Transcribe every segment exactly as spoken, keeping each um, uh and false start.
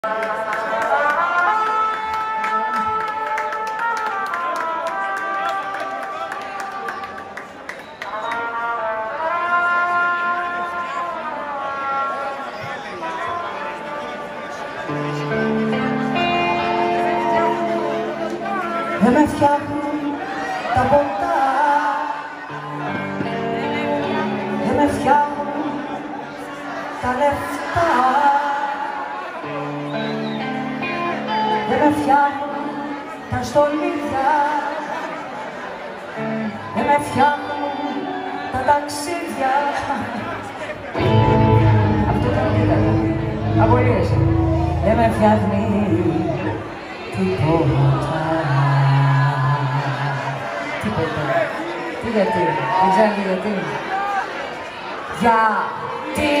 Δεν με φτιάχνουν τα ποτά, δεν με φτιάχνουν τα λεφτά, δεν με φτιάχνουν τα στολίδια, δεν με φτιάχνουν τα ταξίδια. Αυτό ήταν τίποτα. Απολύεσαι. Δεν με φτιάχνει τίποτα. Τίποτα. Τι γιατί, δεν ξέρω και γιατί. Γιατί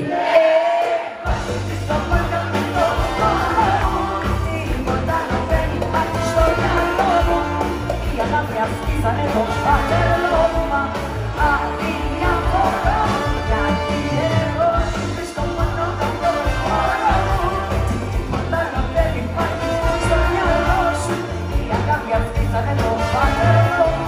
τίποτα δεν υπάρχει στο μυαλό μου. Η αγάπη αυτή θα είναι το φάκελό μου. Μα αδιαφορώ γιατί εγώ βρίσκω μόνο τα δώρα μου. Τίποτα δεν υπάρχει στο μυαλό σου. Η αγάπη αυτή θα είναι το φάκελό μου.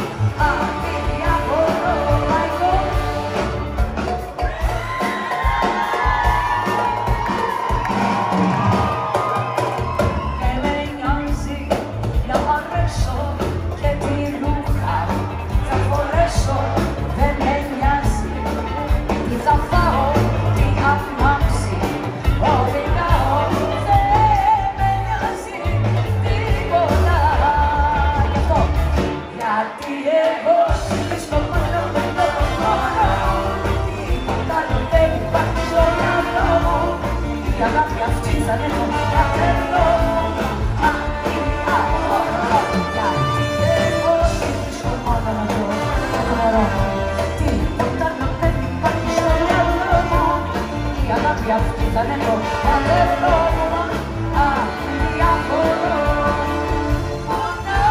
Αυτή θα είναι το φάκελό μου. Αδιαφορώ μόνο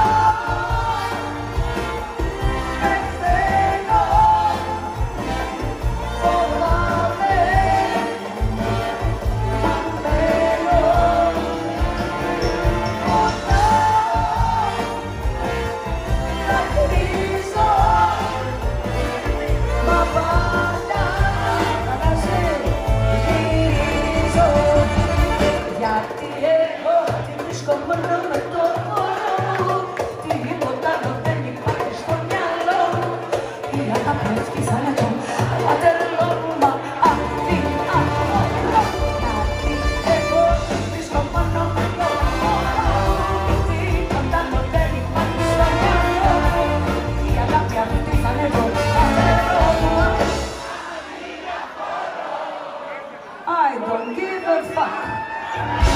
πεθαίνω. Φοβάμαι μένω μόνο δακρύζω. Μα πάντα μόνο με το μωρό μου. Τίποτα άλλο δεν υπάρχει στο μυαλό μου. Η αγάπη αυτή θα είναι το φάκελό μου. Μα αδιαφορώ γιατί εγώ βρίσκω μόνο με το μωρό μου. Τίποτα άλλο δεν υπάρχει στο μυαλό μου. Η αγάπη αυτή θα είναι το φάκελό μου. I don't give a fuck.